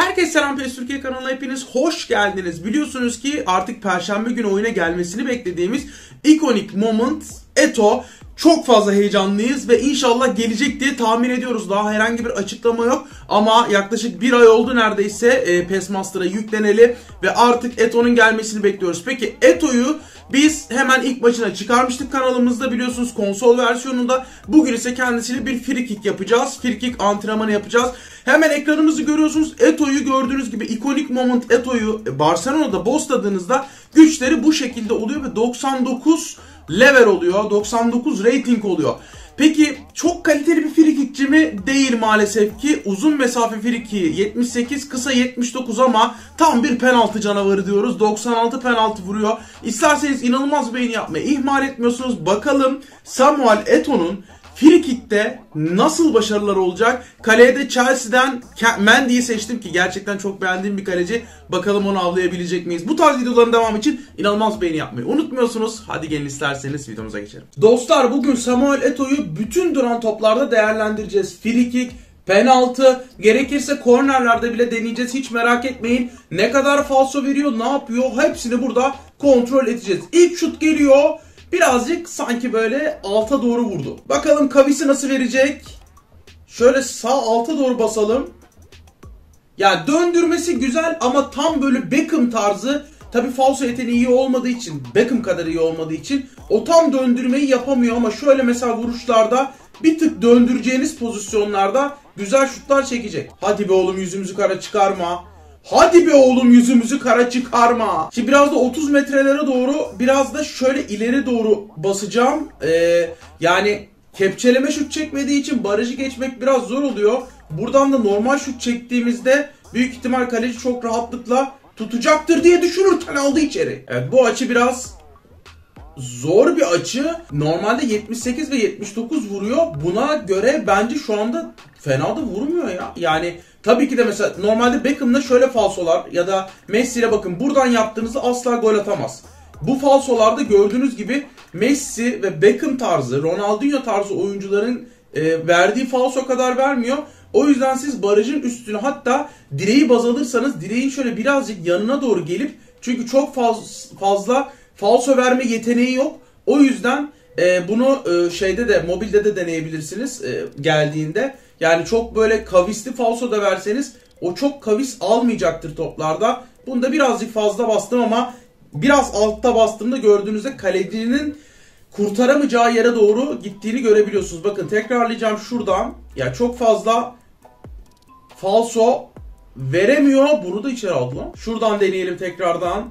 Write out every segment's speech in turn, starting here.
Herkese selam, PES Türkiye kanalına hepiniz hoş geldiniz. Biliyorsunuz ki artık Perşembe günü oyuna gelmesini beklediğimiz ikonik moment Eto'o. Çok fazla heyecanlıyız ve inşallah gelecek diye tahmin ediyoruz. Daha herhangi bir açıklama yok ama yaklaşık bir ay oldu neredeyse PES Master'a yükleneli ve artık Eto'nun gelmesini bekliyoruz. Peki Eto'yu biz hemen ilk maçına çıkarmıştık kanalımızda, biliyorsunuz, konsol versiyonunda. Bugün ise kendisiyle bir free kick yapacağız. Free kick antrenmanı yapacağız. Hemen ekranımızı görüyorsunuz. Eto'yu gördüğünüz gibi ikonik moment Eto'yu Barcelona'da boostladığınızda güçleri bu şekilde oluyor ve 99 level oluyor. 99 rating oluyor. Peki çok kaliteli bir frikikçi mi? Değil maalesef ki. Uzun mesafe frikiği 78, kısa 79 ama tam bir penaltı canavarı diyoruz. 96 penaltı vuruyor. İsterseniz inanılmaz beğeni yapmayı ihmal etmiyorsunuz. Bakalım Samuel Eto'nun frikikte nasıl başarılar olacak? Kaleye de Chelsea'den Mendy'yi seçtim ki gerçekten çok beğendiğim bir kaleci. Bakalım onu avlayabilecek miyiz? Bu tarz videoların devamı için inanılmaz beğeni yapmayı unutmuyorsunuz. Hadi gelin isterseniz videomuza geçelim. Dostlar, bugün Samuel Eto'yu bütün duran toplarda değerlendireceğiz. Frikik, penaltı, gerekirse kornerlerde bile deneyeceğiz. Hiç merak etmeyin. Ne kadar falso veriyor, ne yapıyor, hepsini burada kontrol edeceğiz. İlk şut geliyor. Birazcık sanki böyle alta doğru vurdu. Bakalım kavisi nasıl verecek? Şöyle sağ alta doğru basalım. Yani döndürmesi güzel ama tam böyle Beckham tarzı. Tabii falso yeteneği iyi olmadığı için, Beckham kadar iyi olmadığı için o tam döndürmeyi yapamıyor ama şöyle mesela vuruşlarda bir tık döndüreceğiniz pozisyonlarda güzel şutlar çekecek. Hadi be oğlum, yüzümüzü kara çıkarma. Hadi be oğlum, yüzümüzü kara çıkarma. Şimdi biraz da 30 metrelere doğru, biraz da şöyle ileri doğru basacağım. Yani kepçeleme şut çekmediği için barajı geçmek biraz zor oluyor. Buradan da normal şut çektiğimizde büyük ihtimal kaleci çok rahatlıkla tutacaktır diye düşünürken aldı içeri. Evet, bu açı biraz zor bir açı. Normalde 78 ve 79 vuruyor. Buna göre bence şu anda fena da vurmuyor ya. Yani tabii ki de mesela normalde Beckham'da şöyle falsolar ya da Messi'yle bakın buradan yaptığınızda asla gol atamaz. Bu falsolarda gördüğünüz gibi Messi ve Beckham tarzı, Ronaldinho tarzı oyuncuların verdiği falso kadar vermiyor. O yüzden siz barajın üstüne, hatta direği baz alırsanız direğin şöyle birazcık yanına doğru gelip, çünkü çok fazla falso verme yeteneği yok. O yüzden bunu şeyde de, mobilde de deneyebilirsiniz geldiğinde. Yani çok böyle kavisli falso da verseniz o çok kavis almayacaktır toplarda. Bunda birazcık fazla bastım ama biraz altta bastığımda gördüğünüzde kalecinin kurtaramayacağı yere doğru gittiğini görebiliyorsunuz. Bakın tekrarlayacağım şuradan. Ya çok fazla falso veremiyor. Bunu da içeri aldı lan. Şuradan deneyelim tekrardan.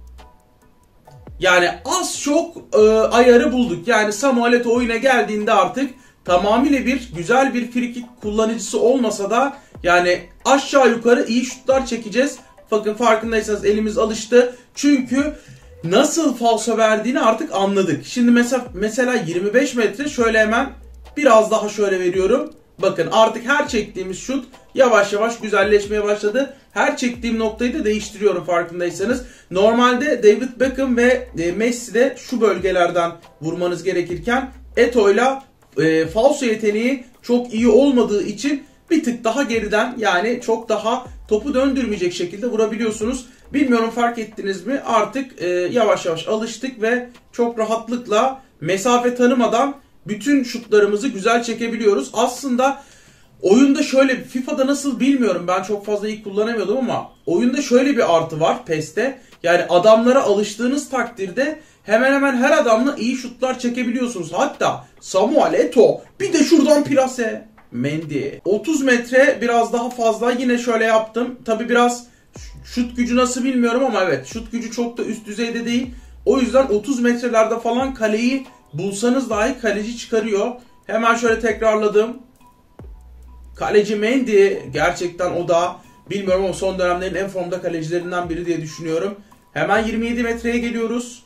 Yani az çok ayarı bulduk. Yani Samuel Eto'o oyuna geldiğinde artık tamamıyla güzel bir frikik kullanıcısı olmasa da yani aşağı yukarı iyi şutlar çekeceğiz. Bakın farkındaysanız elimiz alıştı. Çünkü nasıl falso verdiğini artık anladık. Şimdi mesela 25 metre şöyle hemen biraz daha şöyle veriyorum. Bakın artık her çektiğimiz şut yavaş yavaş güzelleşmeye başladı. Her çektiğim noktayı da değiştiriyorum farkındaysanız. Normalde David Beckham ve Messi'de şu bölgelerden vurmanız gerekirken Eto'yla falso yeteneği çok iyi olmadığı için bir tık daha geriden, yani çok daha topu döndürmeyecek şekilde vurabiliyorsunuz. Bilmiyorum fark ettiniz mi? Artık yavaş yavaş alıştık ve çok rahatlıkla mesafe tanımadan bütün şutlarımızı güzel çekebiliyoruz. Aslında oyunda şöyle, FIFA'da nasıl bilmiyorum, ben çok fazla iyi kullanamıyordum ama oyunda şöyle bir artı var PES'te. Yani adamlara alıştığınız takdirde hemen hemen her adamla iyi şutlar çekebiliyorsunuz. Hatta Samuel Eto'o, bir de şuradan plase Mendy. 30 metre biraz daha fazla, yine şöyle yaptım. Tabi biraz şut gücü nasıl bilmiyorum ama evet, şut gücü çok da üst düzeyde değil. O yüzden 30 metrelerde falan kaleyi bulsanız dahi kaleci çıkarıyor. Hemen şöyle tekrarladım. Kaleci Mendy, gerçekten o da bilmiyorum ama son dönemlerin en formda kalecilerinden biri diye düşünüyorum. Hemen 27 metreye geliyoruz.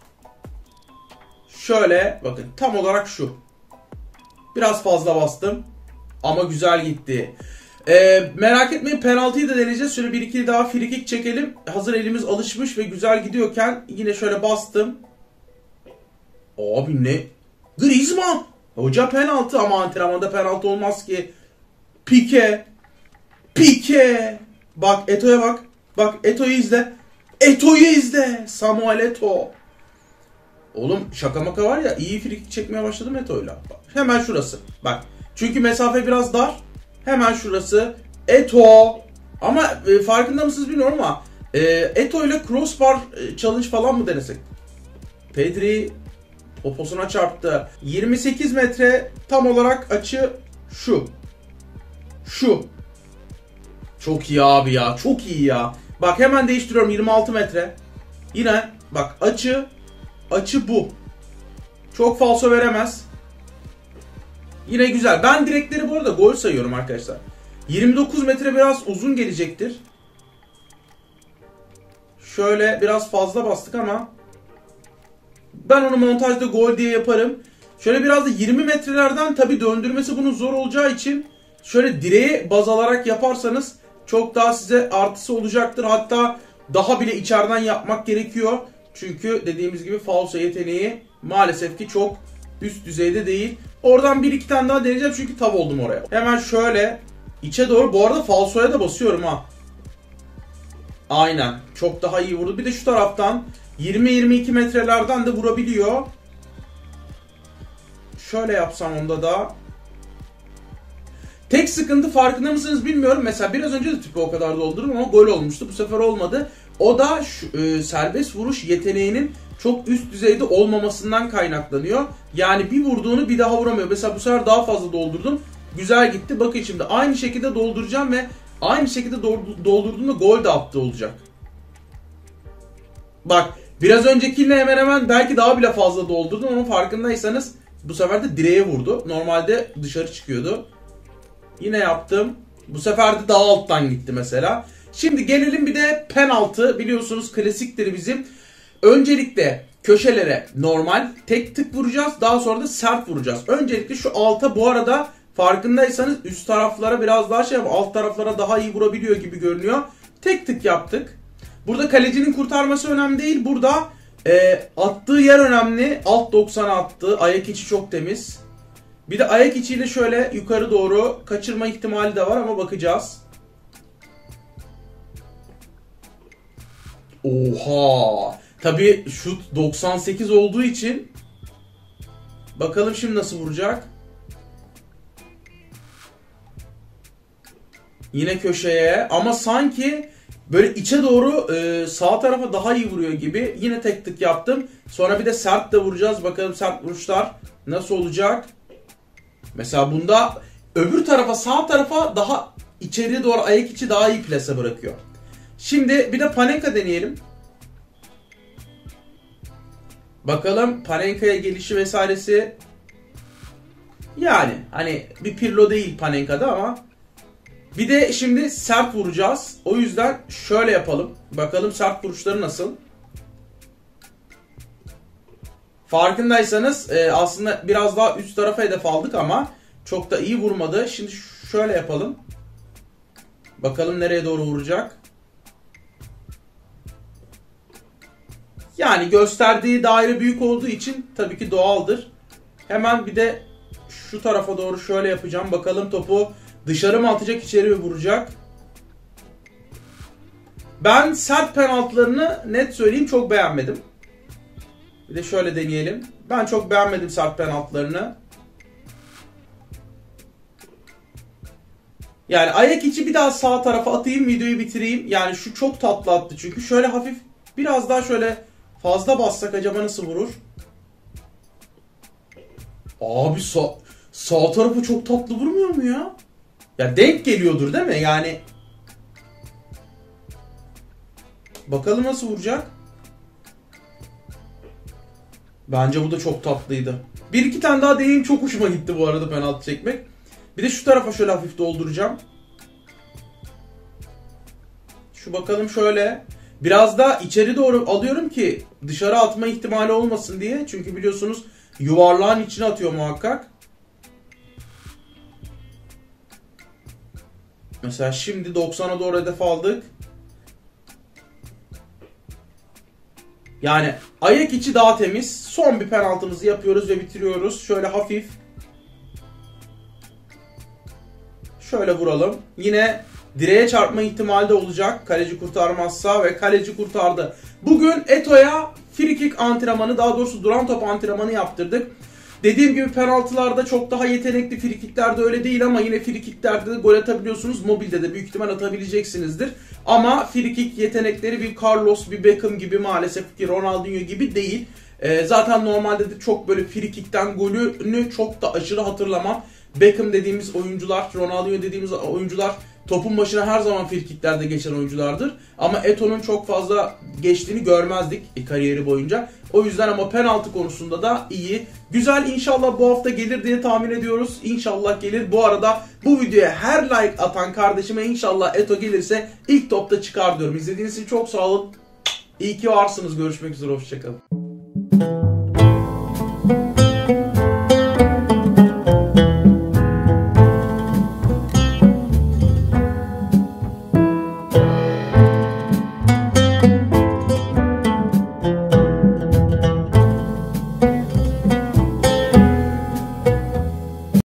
Şöyle bakın, tam olarak şu. Biraz fazla bastım ama güzel gitti. Merak etmeyin, penaltıyı da deneyeceğiz. Şöyle bir iki daha frikik çekelim. Hazır elimiz alışmış ve güzel gidiyorken yine şöyle bastım. Abi ne? Griezmann. Hoca penaltı ama antrenmanda penaltı olmaz ki. Pique. Bak Eto'ya bak. Bak Eto'yu izle. Eto'yu izle. Samuel Eto'o. Oğlum şaka maka var ya, iyi frikik çekmeye başladım Eto'yla. Hemen şurası. Bak. Çünkü mesafe biraz dar. Hemen şurası. Eto'o. Ama farkında mısınız bilmiyorum ama Eto'o ile crossbar challenge falan mı denesek? Pedri poposuna çarptı. 28 metre tam olarak açı şu. Şu. Çok iyi abi ya. Çok iyi ya. Bak hemen değiştiriyorum, 26 metre. Yine bak açı bu. Çok falso veremez. Yine güzel. Ben direkleri bu arada gol sayıyorum arkadaşlar. 29 metre biraz uzun gelecektir. Şöyle biraz fazla bastık ama ben onu montajda gol diye yaparım. Şöyle biraz da 20 metrelerden tabii döndürmesi bunun zor olacağı için şöyle direğe baz alarak yaparsanız çok daha size artısı olacaktır. Hatta daha bile içeriden yapmak gerekiyor. Çünkü dediğimiz gibi falso yeteneği maalesef ki çok üst düzeyde değil. Oradan bir iki tane daha deneyeceğim çünkü tav oldum oraya. Hemen şöyle içe doğru, bu arada falsoya da basıyorum ha. Aynen. Çok daha iyi vurdu. Bir de şu taraftan 20-22 metrelerden de vurabiliyor. Şöyle yapsam onda da. Tek sıkıntı, farkında mısınız bilmiyorum. Mesela biraz önce de tüpü o kadar doldurdum ama gol olmuştu. Bu sefer olmadı. O da serbest vuruş yeteneğinin çok üst düzeyde olmamasından kaynaklanıyor. Yani bir vurduğunu bir daha vuramıyor. Mesela bu sefer daha fazla doldurdum. Güzel gitti. Bakın şimdi aynı şekilde dolduracağım ve aynı şekilde doldurduğumda gol de attı olacak. Bak biraz öncekiyle hemen hemen belki daha bile fazla doldurdum ama farkındaysanız bu sefer de direğe vurdu. Normalde dışarı çıkıyordu. Yine yaptım. Bu sefer de daha alttan gitti mesela. Şimdi gelelim bir de penaltı. Biliyorsunuz klasiktir bizim. Öncelikle köşelere normal tek tık vuracağız. Daha sonra da sert vuracağız. Öncelikle şu alta, bu arada farkındaysanız üst taraflara biraz daha alt taraflara daha iyi vurabiliyor gibi görünüyor. Tek tık yaptık. Burada kalecinin kurtarması önemli değil. Burada attığı yer önemli. Alt 90'a attı. Ayak içi çok temiz. Bir de ayak içiyle şöyle yukarı doğru kaçırma ihtimali de var ama bakacağız. Oha! Tabii şut 98 olduğu için bakalım şimdi nasıl vuracak. Yine köşeye ama sanki böyle içe doğru sağ tarafa daha iyi vuruyor gibi. Yine tek tık yaptım. Sonra bir de sert de vuracağız. Bakalım sert vuruşlar nasıl olacak. Mesela bunda öbür tarafa, sağ tarafa daha içeriye doğru ayak içi daha iyi plase bırakıyor. Şimdi bir de Panenka deneyelim. Bakalım Panenka'ya gelişi vesairesi. Yani hani bir Pirlo değil Panenka'da ama. Bir de şimdi sert vuracağız. O yüzden şöyle yapalım. Bakalım sert vuruşları nasıl. Farkındaysanız aslında biraz daha üst tarafa hedef aldık ama çok da iyi vurmadı. Şimdi şöyle yapalım. Bakalım nereye doğru vuracak. Yani gösterdiği daire büyük olduğu için tabii ki doğaldır. Hemen bir de şu tarafa doğru şöyle yapacağım. Bakalım topu dışarı mı atacak, içeri mi vuracak? Ben sert penaltılarını net söyleyeyim çok beğenmedim. Bir de şöyle deneyelim. Ben çok beğenmedim sert penaltılarını. Yani ayak içi bir daha sağ tarafa atayım, videoyu bitireyim. Yani şu çok tatlı attı çünkü. Şöyle hafif biraz daha şöyle fazla bassak acaba nasıl vurur? Abi sağ tarafı çok tatlı vurmuyor mu ya? Ya denk geliyordur değil mi? Yani bakalım nasıl vuracak? Bence bu da çok tatlıydı. Bir iki tane daha deneyim, çok hoşuma gitti bu arada penaltı çekmek. Bir de şu tarafa şöyle hafif dolduracağım. Şu bakalım şöyle. Biraz da içeri doğru alıyorum ki dışarı atma ihtimali olmasın diye. Çünkü biliyorsunuz yuvarlağın içine atıyor muhakkak. Mesela şimdi 90'a doğru hedef aldık. Yani ayak içi daha temiz. Son bir penaltımızı yapıyoruz ve bitiriyoruz. Şöyle hafif. Şöyle vuralım. Yine direğe çarpma ihtimali de olacak kaleci kurtarmazsa ve kaleci kurtardı. Bugün Eto'ya frikik antrenmanı, daha doğrusu duran top antrenmanı yaptırdık. Dediğim gibi penaltılarda çok daha yetenekli, frikiklerde öyle değil ama yine frikiklerde de gol atabiliyorsunuz. Mobilde de büyük ihtimal atabileceksinizdir. Ama frikik yetenekleri bir Carlos, bir Beckham gibi, maalesef ki Ronaldinho gibi değil. Zaten normalde de çok böyle frikikten golünü çok da aşırı hatırlamam. Beckham dediğimiz oyuncular, Ronaldinho dediğimiz oyuncular topun başına her zaman frikiklerde geçen oyunculardır. Ama Eto'nun çok fazla geçtiğini görmezdik kariyeri boyunca. O yüzden ama penaltı konusunda da iyi. Güzel, inşallah bu hafta gelir diye tahmin ediyoruz. İnşallah gelir. Bu arada bu videoya her like atan kardeşime inşallah Eto gelirse ilk topta çıkar diyorum. İzlediğiniz için çok sağ olun. İyi ki varsınız. Görüşmek üzere. Hoşçakalın.